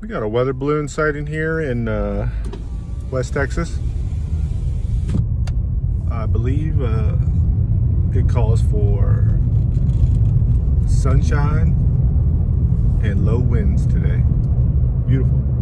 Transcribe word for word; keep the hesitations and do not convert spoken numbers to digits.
We got a weather balloon sighting here in uh, West Texas. I believe uh, it calls for sunshine and low winds today. Beautiful.